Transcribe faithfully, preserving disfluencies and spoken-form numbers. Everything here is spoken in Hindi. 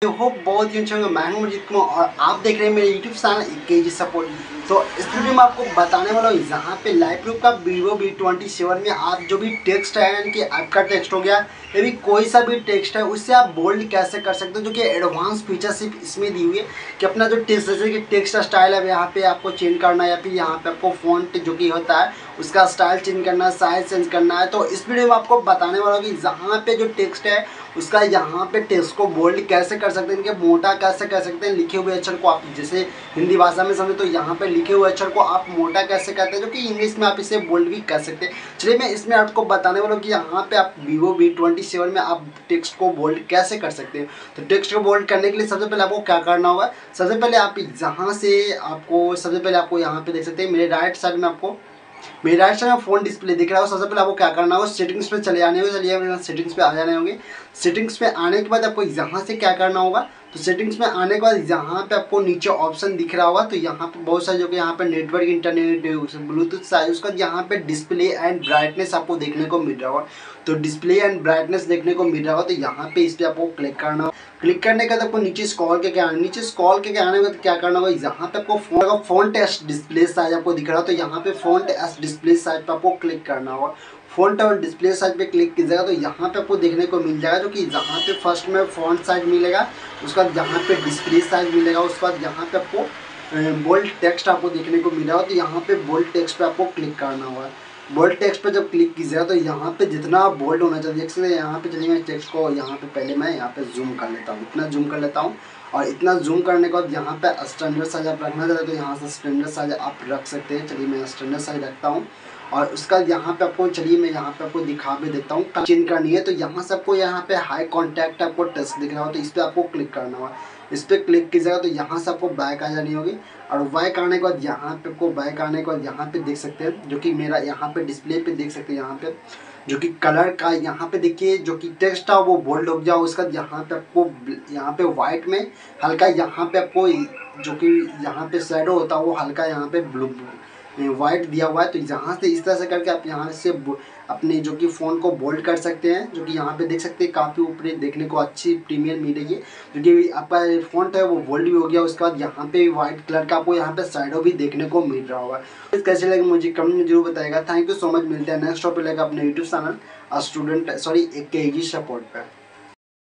होप बहुत ही अच्छा होगा। मैं हूं अजीत कुमार और आप देख रहे हैं मेरे यूट्यूब चैनल के जी सपोर्ट। तो इस वीडियो में आपको बताने वाला हूँ यहाँ पे लाइव प्रूफ का वीवो वी ट्वेंटी सेवन में आप जो भी टेक्स्ट है यानी कि आपका टेक्स्ट हो गया या भी कोई सा भी टेक्स्ट है उससे आप बोल्ड कैसे कर सकते हो, जो कि एडवांस फीचर सिर्फ इसमें दी हुई है कि अपना जो टेक्स्ट जैसे कि टेक्स्ट स्टाइल है यहाँ पे आपको चेंज करना है या फिर यहाँ पे आपको फॉन्ट जो कि होता है उसका स्टाइल चेंज करना है, साइज चेंज करना है। तो इस वीडियो में आपको बताने वाला हूँ कि यहाँ पे जो टेक्स्ट है उसका यहाँ पे टेक्स्ट को बोल्ड कैसे कर सकते हैं, इनके मोटा कैसे कर सकते हैं, लिखे हुए अक्षर को आप जैसे हिंदी भाषा में समझे तो यहाँ पे लिखे हुए अक्षर को आप मोटा कैसे करते हैं, जो कि इंग्लिश में आप इसे बोल्ड भी कर सकते हैं। चलिए मैं इसमें आपको बताने वाला हूँ कि यहाँ पे आप वीवो वी ट्वेंटी सेवन में आप टेक्स्ट को बोल्ड कैसे कर सकते हैं। तो टेक्स्ट को बोल्ड करने के लिए सबसे पहले आपको क्या करना होगा, सबसे पहले आप जहाँ से आपको सबसे पहले आपको यहाँ पे देख सकते हैं मेरे राइट साइड में आपको मेरे राइट साइड में फोन डिस्प्ले दिख रहा है। सबसे पहले आपको क्या करना होगा, सेटिंग्स पे चले जाने होंगे। चलिए सेटिंग्स पे आ जाने होंगे। सेटिंग्स पे आने के बाद आपको यहाँ से क्या करना होगा, तो सेटिंग्स में आने के बाद यहाँ पे आपको नीचे ऑप्शन दिख रहा होगा। तो यहाँ पे बहुत सारे जो कि यहाँ पे नेटवर्क, इंटरनेट, ब्लूटूथ साइज उसका यहाँ पे डिस्प्ले एंड ब्राइटनेस आपको देखने को मिल रहा होगा। तो डिस्प्ले एंड ब्राइटनेस देखने को मिल रहा होगा, तो यहाँ पे इस पर आपको क्लिक करना होगा। क्लिक करने के बाद आपको नीचे स्क्रॉल के क्या नीचे स्क्रॉल के आने के बाद क्या करना होगा, यहाँ पे आपको फोन का फॉन्ट एस डिस्प्ले साइज आपको दिख रहा है। तो यहाँ पे फॉन्ट एस डिस्प्ले साइज पे आपको क्लिक करना होगा। फॉन्ट और डिस्प्ले साइज पे क्लिक कीजिएगा तो यहाँ पे आपको देखने को मिल जाएगा, जो कि यहाँ पे फर्स्ट में फॉन्ट साइज मिलेगा, उसके बाद यहाँ पे डिस्प्ले साइज मिलेगा, उसके बाद यहाँ पे आपको बोल्ड टेक्स्ट आपको देखने को मिलेगा। तो यहाँ पे बोल्ड टेक्स्ट पे आपको क्लिक करना होगा। बोल्ड टेक्स्ट पे जब क्लिक कीजिएगा तो यहाँ पे जितना बोल्ड होना चाहिए देख सकते हैं। यहाँ पे चलिए मैं टेक्स्ट को यहाँ पे पहले मैं यहाँ पे जूम कर लेता हूँ, इतना जूम कर लेता हूँ और इतना जूम करने के बाद यहाँ पे स्टैंडर्ड साइज आप रखना चाहते हैं तो यहाँ से स्टैंडर्ड साइज आप रख सकते हैं। चलिए मैं स्टैंडर्ड साइज रखता हूँ और उसका यहाँ पे आपको चलिए मैं यहाँ पे आपको दिखा भी देता हूँ। चेंज करनी है तो यहाँ से आपको यहाँ पे हाई कॉन्टैक्ट आपको टेक्स्ट दिख रहा हो तो इस पर आपको क्लिक करना होगा। इस पर क्लिक कीजिएगा तो यहाँ से आपको बैक आ जानी होगी और बैक आने के बाद यहाँ पे आपको बैक आने के बाद यहाँ पे देख सकते हैं, जो कि मेरा यहाँ पे डिस्प्ले पे देख सकते हैं यहाँ पे जो कि कलर का यहाँ पे देखिए जो कि टेक्स्ट था वो बोल्ड हो गया। उसका यहाँ पे आपको यहाँ पे वाइट में हल्का यहाँ पे आपको जो कि यहाँ पे शैडो होता है वो हल्का यहाँ पे ब्लू वाइट दिया हुआ है। तो यहाँ से इस तरह से करके आप यहाँ से अपने जो कि फ़ोन को बोल्ड कर सकते हैं, जो कि यहाँ पे देख सकते हैं काफ़ी ऊपर देखने को अच्छी प्रीमियर मिल रही है, जो कि आपका फ़ॉन्ट है वो बोल्ड भी हो गया। उसके बाद यहाँ पे वाइट कलर का आपको यहाँ पे शैडो भी देखने को मिल रहा होगा। कैसे लगे मुझे कमेंट में जरूर बताएगा। Thank you so much. मिलते हैं नेक्स्ट टॉपिक लेकर अपने यूट्यूब चैनल स्टूडेंट सॉरी के जी सपोर्ट पर।